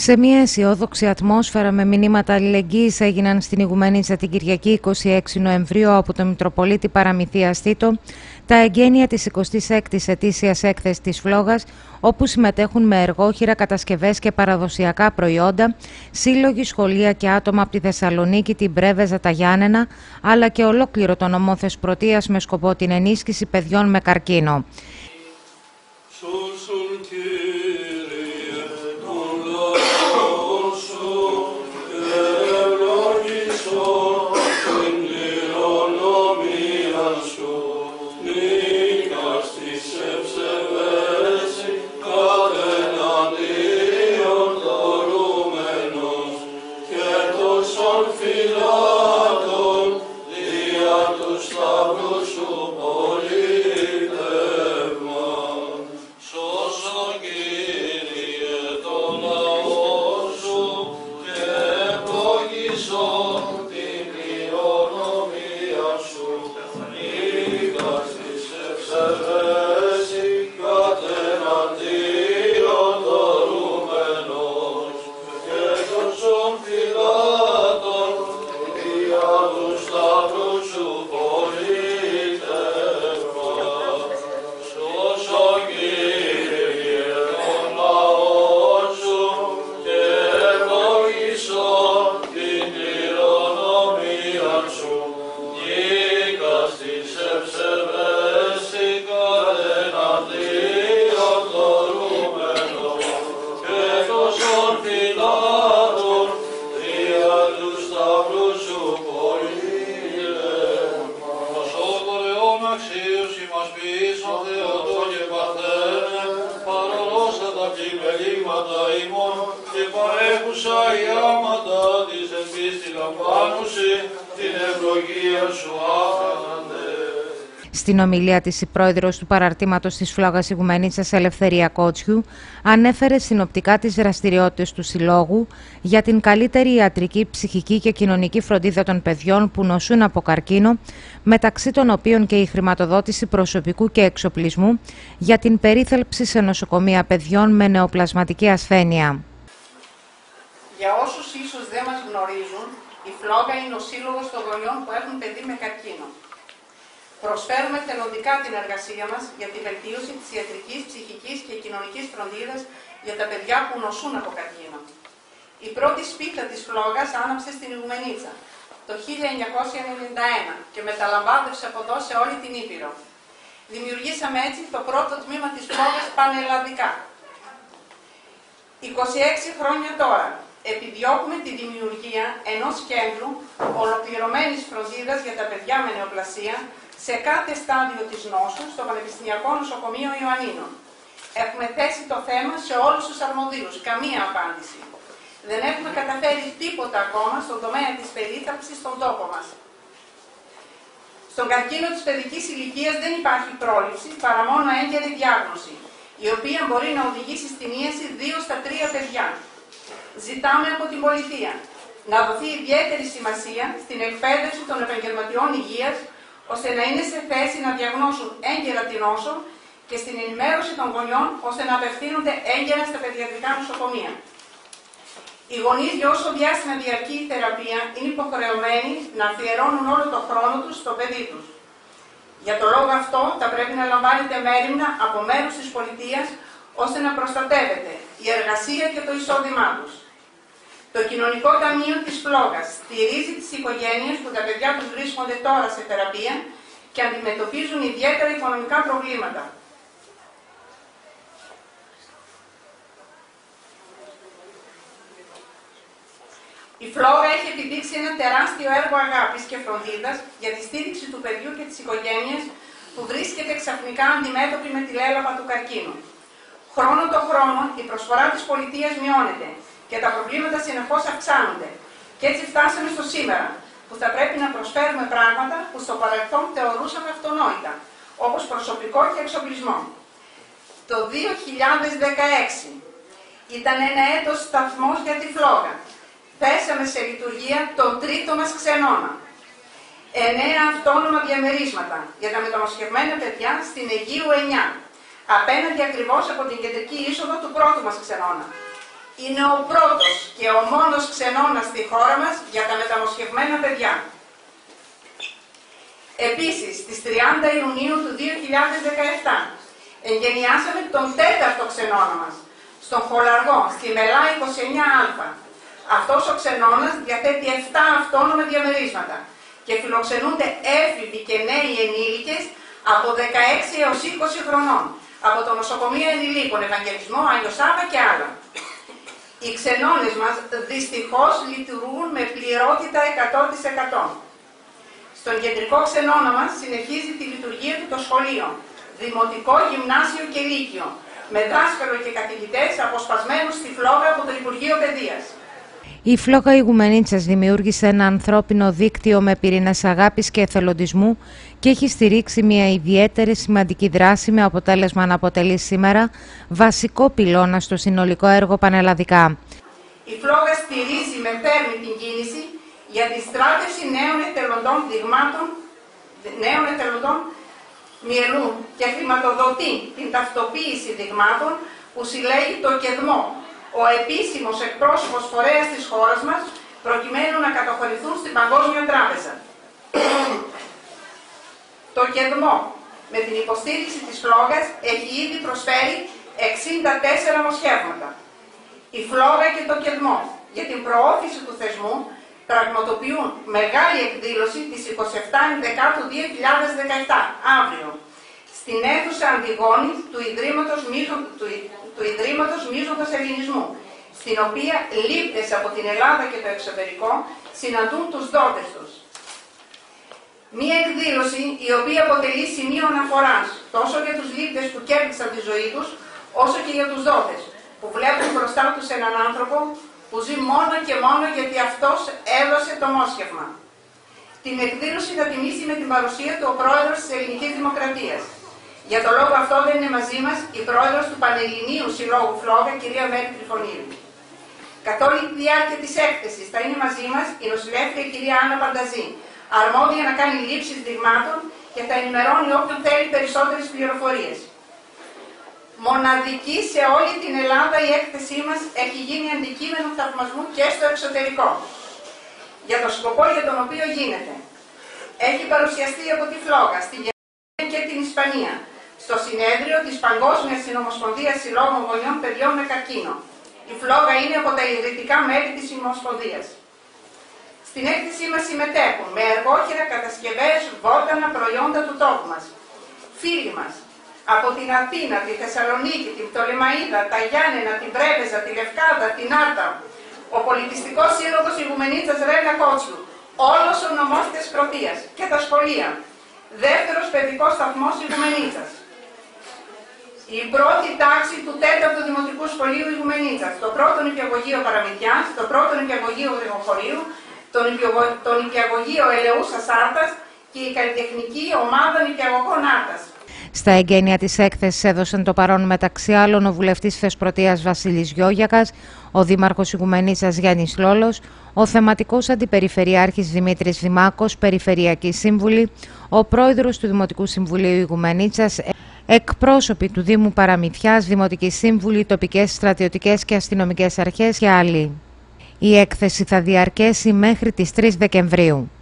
Σε μια αισιόδοξη ατμόσφαιρα με μηνύματα αλληλεγγύης έγιναν στην Ηγουμενίτσα την Κυριακή 26 Νοεμβρίου από τον Μητροπολίτη Παραμυθίας Τίτο τα εγγένεια της 26ης ετήσιας έκθεσης της Φλόγας, όπου συμμετέχουν με εργόχειρα, κατασκευές και παραδοσιακά προϊόντα, σύλλογοι, σχολεία και άτομα από τη Θεσσαλονίκη, την Πρέβεζα, τα Γιάννενα, αλλά και ολόκληρο το νομό Θεσπρωτείας με σκοπό την ενίσχυση παιδιών με καρκίνο. Στην ομιλία της, η πρόεδρος του παραρτήματος της Φλόγας Ηγουμενίτσας, Ελευθερία Κότσιου, ανέφερε συνοπτικά τις δραστηριότητες του Συλλόγου για την καλύτερη ιατρική, ψυχική και κοινωνική φροντίδα των παιδιών που νοσούν από καρκίνο, μεταξύ των οποίων και η χρηματοδότηση προσωπικού και εξοπλισμού για την περίθαλψη σε νοσοκομεία παιδιών με νεοπλασματική ασθένεια. Για όσους ίσως δεν μας γνωρίζουν, η Φλόγα είναι ο σύλλογος των γονιών που έχουν παιδί με καρκίνο. Προσφέρουμε θελοντικά την εργασία μας για τη βελτίωση της ιατρικής, ψυχικής και κοινωνικής φροντίδας για τα παιδιά που νοσούν από καρκίνο. Η πρώτη σπίθα της Φλόγας άναψε στην Ηγουμενίτσα το 1991 και μεταλαμβάνευσε από εδώ σε όλη την Ήπειρο. Δημιουργήσαμε έτσι το πρώτο τμήμα της Φλόγας πανελλαδικά. 26 χρόνια τώρα επιδιώκουμε τη δημιουργία ενός κέντρου ολοκληρωμένης φροντίδας για τα παιδιά με νεοπλασία σε κάθε στάδιο της νόσου στο Πανεπιστημιακό Νοσοκομείο Ιωαννίνων. Έχουμε θέσει το θέμα σε όλους τους αρμοδίους, καμία απάντηση. Δεν έχουμε καταφέρει τίποτα ακόμα στον τομέα της περίθαλψης στον τόπο μας. Στον καρκίνο της παιδικής ηλικίας δεν υπάρχει πρόληψη παρά μόνο έγκαιρη διάγνωση, η οποία μπορεί να οδηγήσει στην ίαση 2 στα 3 παιδιά. Ζητάμε από την πολιτεία να δοθεί ιδιαίτερη σημασία στην εκπαίδευση των επαγγελματιών υγείας, ώστε να είναι σε θέση να διαγνώσουν έγκαιρα την νόσο και στην ενημέρωση των γονιών, ώστε να απευθύνονται έγκαιρα στα παιδιατρικά νοσοκομεία. Οι γονείς για όσο διάστημα διαρκεί η θεραπεία είναι υποχρεωμένοι να αφιερώνουν όλο το χρόνο τους στο παιδί τους. Για το λόγο αυτό θα πρέπει να λαμβάνεται μέριμνα από μέρους της πολιτείας, ώστε να προστατεύεται η εργασία και το εισόδημά τους. Το Κοινωνικό Ταμείο της Φλόγας στηρίζει τις οικογένειες που τα παιδιά τους βρίσκονται τώρα σε θεραπεία και αντιμετωπίζουν ιδιαίτερα οικονομικά προβλήματα. Η Φλόγα έχει επιδείξει ένα τεράστιο έργο αγάπης και φροντίδας για τη στήριξη του παιδιού και της οικογένειας που βρίσκεται ξαφνικά αντιμέτωπη με τη λέλαπα του καρκίνου. Χρόνο το χρόνο η προσφορά της πολιτείας μειώνεται και τα προβλήματα συνεχώς αυξάνονται. Και έτσι φτάσαμε στο σήμερα, που θα πρέπει να προσφέρουμε πράγματα που στο παρελθόν θεωρούσαμε αυτονόητα, όπως προσωπικό και εξοπλισμό. Το 2016 ήταν ένα έτος σταθμός για τη Φλόγα. Θέσαμε σε λειτουργία το τρίτο μας ξενώνα. 9 αυτόνομα διαμερίσματα για τα μεταμοσχευμένα παιδιά στην Αιγείου 9, απέναντι ακριβώς από την κεντρική είσοδο του πρώτου μας ξενώνα. είναι ο πρώτος και ο μόνος ξενώνας στη χώρα μας για τα μεταμοσχευμένα παιδιά. Επίσης, στις 30 Ιουνίου του 2017 εγκαινιάσαμε τον 4ο ξενώνα μας, στον Χολαργό, στη Μελά 29α. Αυτός ο ξενώνας διαθέτει 7 αυτόνομα διαμερίσματα και φιλοξενούνται έφηβοι και νέοι ενήλικες από 16 έως 20 χρονών, από το Νοσοκομείο Ενηλίκων, Ευαγγελισμό, Άγιο Σάββα και άλλα. Οι ξενώνες μας δυστυχώς λειτουργούν με πληρότητα 100%. Στον κεντρικό ξενώνα μας συνεχίζει τη λειτουργία του το σχολείο, δημοτικό, γυμνάσιο και λύκειο, με δάσκαλο και καθηγητές αποσπασμένους στη φλόγα από το Υπουργείο Παιδείας. Η Φλόγα Ηγουμενίτσας δημιούργησε ένα ανθρώπινο δίκτυο με πυρήνες αγάπης και εθελοντισμού και έχει στηρίξει μια ιδιαίτερη σημαντική δράση με αποτέλεσμα να αποτελεί σήμερα βασικό πυλώνα στο συνολικό έργο πανελλαδικά. Η Φλόγα στηρίζει με θέρμη την κίνηση για τη στράτευση νέων εθελοντών μυελού και χρηματοδοτεί την ταυτοποίηση δειγμάτων που συλλέγει το ΚΕΔΜΟ, ο επίσημος εκπρόσωπος φορέας της χώρας μας, προκειμένου να καταχωρηθούν στην Παγκόσμια Τράπεζα. Το ΚΕΔΜΟ, με την υποστήριξη της Φλόγας, έχει ήδη προσφέρει 64 μοσχεύματα. Η Φλόγα και το ΚΕΔΜΟ, για την προώθηση του θεσμού, πραγματοποιούν μεγάλη εκδήλωση της 27 Δεκάτου 2017, αύριο, στην αίθουσα Αντιγόνη του Ιδρύματος Μίζοντος Ελληνισμού, στην οποία λήπτες από την Ελλάδα και το εξωτερικό συναντούν τους δότες τους. Μία εκδήλωση η οποία αποτελεί σημείο αναφοράς τόσο για τους λήπτες που κέρδισαν τη ζωή τους, όσο και για τους δότες, που βλέπουν μπροστά τους έναν άνθρωπο που ζει μόνο και μόνο γιατί αυτός έδωσε το μόσχευμα. Την εκδήλωση θα τιμήσει με την παρουσία του ο πρόεδρος της Ελληνικής Δημοκρατίας. Για τον λόγο αυτό δεν είναι μαζί μας η πρόεδρος του Πανελληνίου Συλλόγου Φλόγα, κυρία Μέρη Τριφωνίδη. Καθ' όλη τη διάρκεια της έκθεσης θα είναι μαζί μας η νοσηλεύτρια κυρία Άννα Πανταζή, αρμόδια να κάνει λήψεις δειγμάτων και θα ενημερώνει όποιον θέλει περισσότερες πληροφορίες. Μοναδική σε όλη την Ελλάδα η έκθεσή μας έχει γίνει αντικείμενο θαυμασμού και στο εξωτερικό, για τον σκοπό για τον οποίο γίνεται. Έχει παρουσιαστεί από τη Φλόγα, στη Γερμανία και την Ισπανία, στο συνέδριο της Παγκόσμιας Συνομοσπονδίας Συλλόγων Γονιών Παιδιών με Καρκίνο. Η Φλόγα είναι από τα ιδρυτικά μέλη της Συνομοσπονδίας. Στην έκθεσή μας συμμετέχουν με εργόχειρα κατασκευές, βότανα, προϊόντα του τόπου μας. Φίλοι μας από την Αθήνα, τη Θεσσαλονίκη, την Πτολεμαΐδα, τα Γιάννενα, την Πρέβεζα, τη Λευκάδα, την Άρτα, ο Πολιτιστικός Σύλλογος Ηγουμενίτσας Ρένα Κότσλου, όλος ο νομός της Πρωτείας και τα σχολεία, δεύτερος παιδικός σταθμός Ηγουμενίτσας, η πρώτη τάξη του 4ου Δημοτικού Σχολείου Ηγουμενίτσας, το πρώτο νηπιαγωγείο Παραμυθιάς, το πρώτο νηπιαγωγείο Γρηγοχωρίου, το νηπιαγωγείο Ελεούσας Άρτας και η καλλιτεχνική ομάδα νηπιαγωγών Άρτας. Στα εγγένεια της έκθεσης έδωσαν το παρόν μεταξύ άλλων ο βουλευτής Θεσπρωτείας Βασίλης Γιώγιακας, ο δήμαρχος Ηγουμενίτσας Γιάννης Λόλος, ο θεματικός αντιπεριφερειάρχης Δημήτρης Δημάκος, περιφερειακή σύμβουλη, ο πρόεδρος του Δημοτικού Συμβουλίου Ηγουμενίτσας, εκπρόσωποι του Δήμου Παραμυθιάς, δημοτικοί σύμβουλοι, τοπικές, στρατιωτικές και αστυνομικές αρχές και άλλοι. Η έκθεση θα διαρκέσει μέχρι τις 3 Δεκεμβρίου.